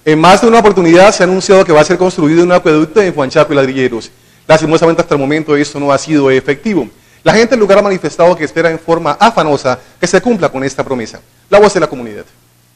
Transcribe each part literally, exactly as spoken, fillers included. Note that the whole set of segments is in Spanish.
En más de una oportunidad se ha anunciado que va a ser construido un acueducto en Huanchaco y Ladrilleros. Lastimosamente hasta el momento esto no ha sido efectivo. La gente del lugar ha manifestado que espera en forma afanosa que se cumpla con esta promesa. La voz de la comunidad.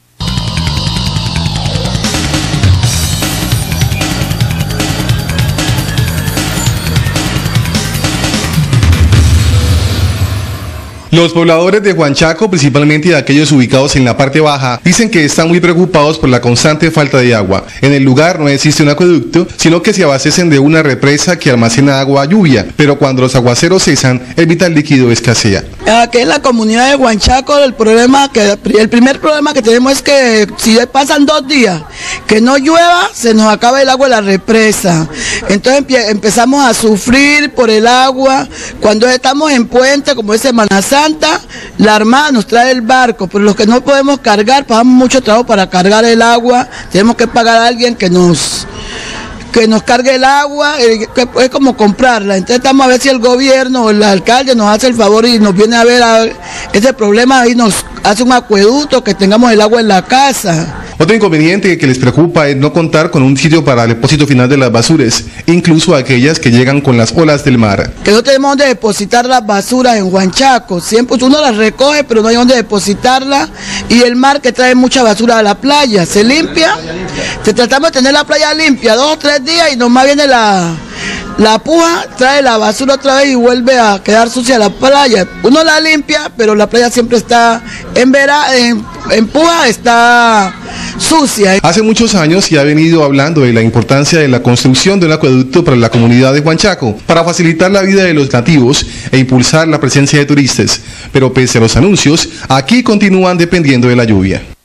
Los pobladores de Huanchaco, principalmente de aquellos ubicados en la parte baja, dicen que están muy preocupados por la constante falta de agua. En el lugar no existe un acueducto, sino que se abastecen de una represa que almacena agua a lluvia, pero cuando los aguaceros cesan, el vital líquido escasea. Aquí en la comunidad de Huanchaco, el problema que el primer problema que tenemos es que si pasan dos días que no llueva, se nos acaba el agua de la represa. Entonces empezamos a sufrir por el agua. Cuando estamos en puente, como es Semana Santa, la Armada nos trae el barco, pero los que no podemos cargar, pagamos mucho trabajo para cargar el agua, tenemos que pagar a alguien que nos que nos cargue el agua, eh, que es como comprarla. Entonces estamos a ver si el gobierno o el alcalde nos hace el favor y nos viene a ver a ese problema y nos hace un acueducto, que tengamos el agua en la casa. Otro inconveniente que les preocupa es no contar con un sitio para el depósito final de las basuras, incluso aquellas que llegan con las olas del mar. Que no tenemos donde depositar las basuras en Huanchaco, siempre uno las recoge, pero no hay donde depositarla, y el mar que trae mucha basura a la playa, se limpia, te tratamos de tener la playa limpia dos o tres días y nomás viene la... La puja, trae la basura otra vez y vuelve a quedar sucia la playa. Uno la limpia, pero la playa siempre está en vera, en, en puja, está sucia. Hace muchos años se ha venido hablando de la importancia de la construcción de un acueducto para la comunidad de Huanchaco, para facilitar la vida de los nativos e impulsar la presencia de turistas. Pero pese a los anuncios, aquí continúan dependiendo de la lluvia.